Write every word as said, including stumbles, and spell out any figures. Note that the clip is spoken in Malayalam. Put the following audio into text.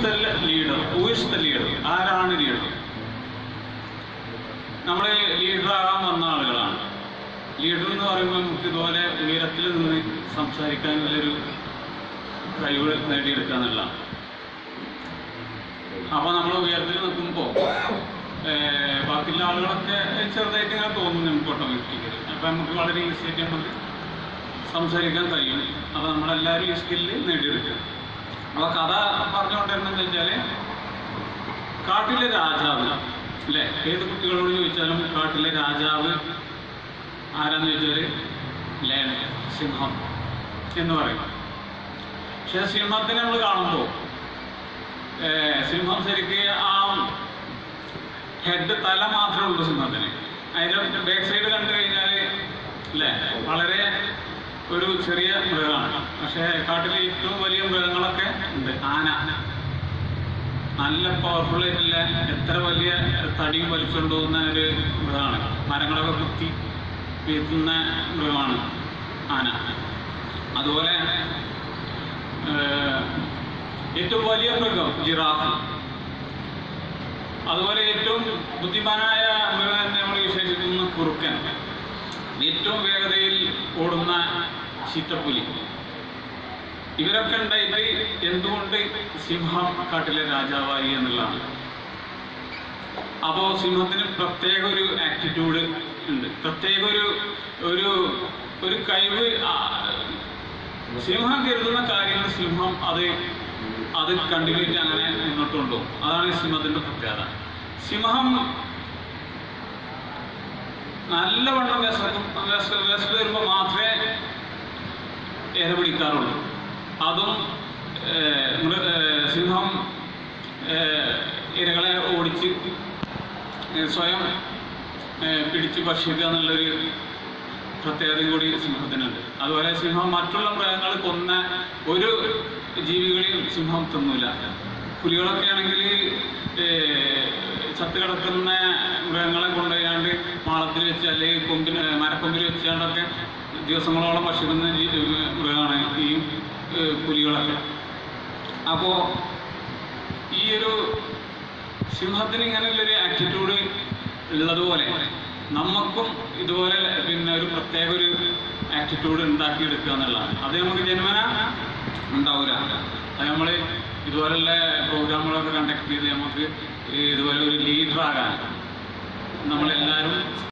The leader? Who is the leader? ആരാണ് ലീഡർ? നമ്മൾ ലീഡറാകാൻ വന്ന ആളുകളാണ്. ലീഡർ എന്ന് പറയുമ്പോൾ നമുക്ക് ഇതുപോലെ ഉയരത്തിൽ നിന്ന് സംസാരിക്കാനുള്ളൊരു കഴിവ് നേടിയെടുക്കുക എന്നുള്ളതാണ്. അപ്പോൾ നമ്മൾ ഉയരത്തിൽ നിൽക്കുമ്പോൾ ബാക്കിയുള്ള ആളുകളൊക്കെ ചെറുതായിട്ട് ഇങ്ങനെ തോന്നും നമുക്ക് ഓട്ടോമാറ്റിക്കലി. അപ്പം നമുക്ക് വളരെ ഈസി ആയിട്ട് നമുക്ക് സംസാരിക്കാൻ കഴിയും. അപ്പോൾ നമ്മളെല്ലാവരും ഈ സ്കില്ല് നേടിയെടുക്കുക. അപ്പോൾ കഥ പറഞ്ഞുകൊണ്ടിരുന്നതെന്ന് വെച്ചാൽ, കാട്ടിലെ രാജാവ് അല്ലേ, ഏത് കുട്ടികളോട് ചോദിച്ചാലും കാട്ടിലെ രാജാവ് ആരാന്ന് ചോദിച്ചാൽ ലയൺ, സിംഹം എന്ന് പറയും. പക്ഷെ സിംഹത്തിനെ നമ്മൾ കാണുമ്പോൾ സിംഹം ശരിക്ക് ആ ഹെഡ്, തല മാത്രമേ ഉള്ളൂ സിംഹത്തിന്. അതിൻ്റെ ബാക്ക് സൈഡ് കണ്ടു കഴിഞ്ഞാൽ അല്ലേ വളരെ ഒരു ചെറിയ മൃഗമാണ്. പക്ഷേ കാട്ടിലെ ഏറ്റവും വലിയ മൃഗങ്ങളൊക്കെ ഉണ്ട്. ആന നല്ല പവർഫുൾ ആയിട്ടുള്ള, എത്ര വലിയ തടിയും വലിച്ചുകൊണ്ട് പോകുന്ന ഒരു മൃഗമാണ്. മരങ്ങളൊക്കെ കുത്തി വീഴ്ത്തുന്ന മൃഗമാണ് ആന. അതുപോലെ ഏറ്റവും വലിയ മൃഗം ജിറാഫ്. അതുപോലെ ഏറ്റവും ബുദ്ധിമാനായ മൃഗം നമ്മൾ വിശേഷിക്കുന്ന കുറുക്കൻ. ഏറ്റവും വേഗതയിൽ ഓടുന്ന ചീറ്റപ്പുലി. ഇവരൊക്കെ ഉണ്ടായിട്ട് എന്തുകൊണ്ട് സിംഹം കാട്ടിലെ രാജാവായി എന്നുള്ളതാണ്. അപ്പോൾ സിംഹത്തിന് പ്രത്യേക ഒരു ആറ്റിറ്റ്യൂഡ് ഉണ്ട്, പ്രത്യേക ഒരു ഒരു ഒരു കഴിവ്. സിംഹം കരുതുന്ന കാര്യങ്ങൾ സിംഹം അത് അത് കണ്ടിന്യൂറ്റി അങ്ങനെ മുന്നോട്ട് കൊണ്ടുപോകും. അതാണ് സിംഹത്തിന്റെ പ്രത്യേകത. സിംഹം നല്ലവണ്ണം വിശ വിശ വരുമ്പോൾ മാത്രമേ ഇര പിടിക്കാറുള്ളൂ. അതും സിംഹം ഇരകളെ ഓടിച്ച് സ്വയം പിടിച്ച് ഭക്ഷിക്കുക എന്നുള്ളൊരു പ്രത്യേകതയും കൂടി സിംഹത്തിനുണ്ട്. അതുപോലെ സിംഹം മറ്റുള്ള മൃഗങ്ങൾ കൊന്ന ഒരു ജീവികളെയും സിംഹം തിന്നൂല. പുലികളൊക്കെ ആണെങ്കിൽ ചത്ത് കിടക്കുന്ന മൃഗങ്ങളെ കൊണ്ടുപോയാണ്ട് മാളത്തിൽ വെച്ച് അല്ലെങ്കിൽ കൊമ്പിന് മരക്കൊമ്പിൽ വെച്ചാണ്ടൊക്കെ ദിവസങ്ങളോളം ഭക്ഷിക്കുന്ന മൃഗമാണ് ഈ പുലികളൊക്കെ. അപ്പോൾ ഈ ഒരു സിംഹത്തിന് ഇങ്ങനെയുള്ളൊരു ആറ്റിറ്റ്യൂഡ് ഉള്ളതുപോലെ നമുക്കും ഇതുപോലെ പിന്നെ ഒരു പ്രത്യേക ഒരു ആറ്റിറ്റ്യൂഡ് ഉണ്ടാക്കിയെടുക്കുക എന്നുള്ളതാണ്. അത് നമുക്ക് ജന്മന ഉണ്ടാവില്ല. അത് നമ്മൾ ഇതുപോലുള്ള പ്രോഗ്രാമുകളൊക്കെ കണ്ടക്ട് ചെയ്ത് നമുക്ക് ഇതുപോലെ ഒരു ലീഡറാകാൻ നമ്മളെല്ലാവരും